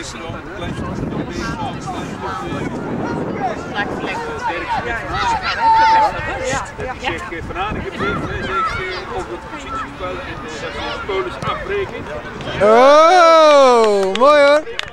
gisteren al een klein soort van ding. Ik zeg vanavond, ik heb op de positie buiten en Polen afbreken. Oh, mooi hoor.